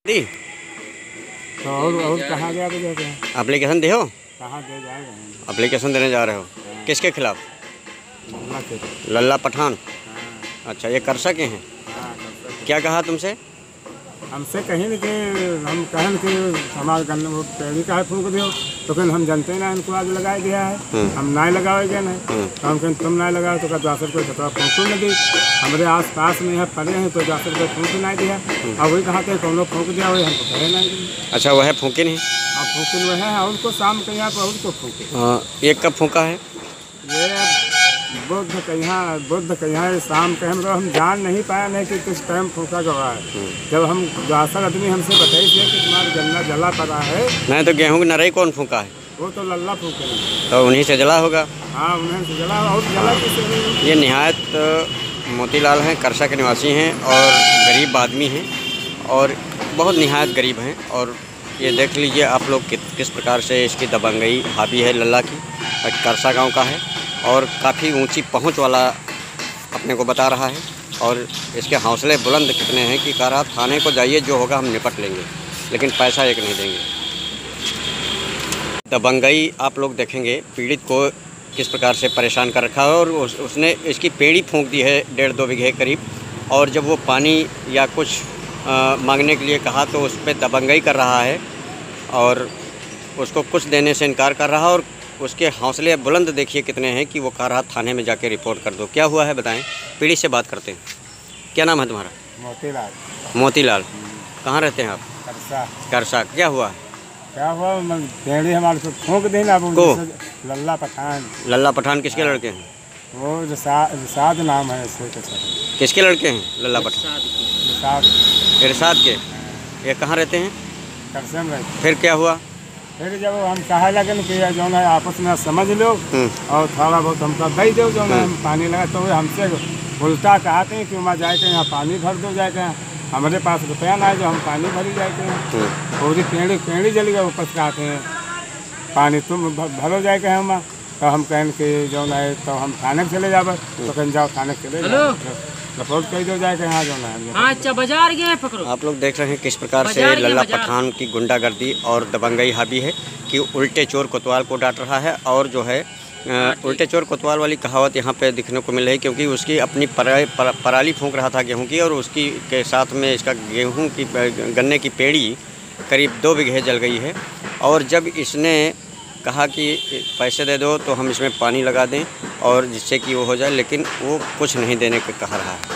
दी तो और कहाँ गया तो जाते हैं? एप्लीकेशन दे हो? कहाँ दे जाएगा? एप्लीकेशन देने जा रहे हो? किसके खिलाफ? लल्ला के। लल्ला पठान। हाँ, अच्छा, ये करसा के हैं? हाँ, कर सकते। क्या कहा तुमसे? हमसे कहीं नहीं कि हम कहें कि हमारे गन्ने वो पेड़ी का है फूक दियो, तो फिर हम जानते ना इनको आज लगाया गया है, हम ना लगाओगे नहीं, तो हम कहें तुम ना लगाओ तो दूसरे कोई खतरा फूक नहीं दी। हमारे आस पास में यहाँ पड़े हैं, कोई दूसरे कोई फूक नहीं दिया, और वही कहा थे कौन फूक दिया वही हमको कहे नहीं। अच्छा, वह फूके नहीं? अब फूकिन वह है उनको शाम के यहाँ पर उनको फूके। एक कब फूका है? ये बुद्ध कहाँ शाम के हम जान नहीं पाया नहीं कि किस टाइम फूका गवा है। जब हम दूसरा आदमी हमसे बताई थे कि तुम्हारा गन्ना जला पड़ा है। नहीं तो गेहूं की नरई कौन फूका है? वो तो लल्ला फूके नहीं। तो उन्हीं से जला होगा। हाँ, उन्हें से जला और जला किससे? ये निहायत मोतीलाल हैं, करसा के निवासी हैं और गरीब आदमी हैं और बहुत निहायत गरीब हैं। और ये देख लीजिए आप लोग किस प्रकार से इसकी दबंगई हावी है लल्ला की। करसा गांव का है और काफ़ी ऊंची पहुंच वाला अपने को बता रहा है और इसके हौसले बुलंद कितने हैं कि कह रहा थाने को जाइए, जो होगा हम निपट लेंगे, लेकिन पैसा एक नहीं देंगे। दबंगई आप लोग देखेंगे, पीड़ित को किस प्रकार से परेशान कर रखा है और उसने इसकी पेड़ी फूंक दी है 1.5-2 बीघे करीब। और जब वो पानी या कुछ मांगने के लिए कहा तो उस पर दबंगई कर रहा है और उसको कुछ देने से इनकार कर रहा है। और उसके हौसले बुलंद देखिए कितने हैं कि वो कह रहा थाने में जाके रिपोर्ट कर दो। क्या हुआ है बताएं? पीड़ी से बात करते हैं। क्या नाम है तुम्हारा? मोतीलाल। मोतीलाल। कहाँ रहते हैं आप? करसा। करसा। क्या हुआ? क्या हुआ? पेड़ी हमारे को फूक दी ना को? लल्ला पठान। लल्ला पठान किसके लड़के हैं? वो रिसाद नाम है इससे। किसके लड़के हैं लल्ला पठान? इरशाद के। ये कहाँ रहते हैं? करसे में रहते। फिर क्या हुआ? फिर जब हम कहा लगन कि जो है आपस में समझ लो और थोड़ा बहुत हमका दे दो जो है हम पानी लगा, तो हमसे उल्टा कहते हैं कि वहाँ जाके यहाँ पानी भर दो जाके। हमारे पास रुपया ना है जो हम पानी भरी जाके पूरी पेड़ी जल गया। ऊपर से कहते हैं पानी तुम भरो जाके हम, तो हम कहें कि जो है तो हम थाने चले जाए, तो कहीं जाओ थाने चले जाओ, रिपोर्ट कर दो जाके यहाँ जो है। अच्छा, बाजार गए पकड़ो। आप लोग देख रहे हैं किस प्रकार से लल्ला पठान की गुंडागर्दी और दबंगई हावी है कि उल्टे चोर कोतवाल को डांट रहा है। और जो है उल्टे चोर कोतवाल वाली कहावत यहाँ पे दिखने को मिल रही है, क्योंकि उसकी अपनी पराली फूंक रहा था गेहूं की और उसकी के साथ में इसका गेहूं की गन्ने की पेड़ी करीब 2 बीघे जल गई है। और जब इसने कहा कि पैसे दे दो तो हम इसमें पानी लगा दें और जिससे कि वो हो जाए, लेकिन वो कुछ नहीं देने को कह रहा है।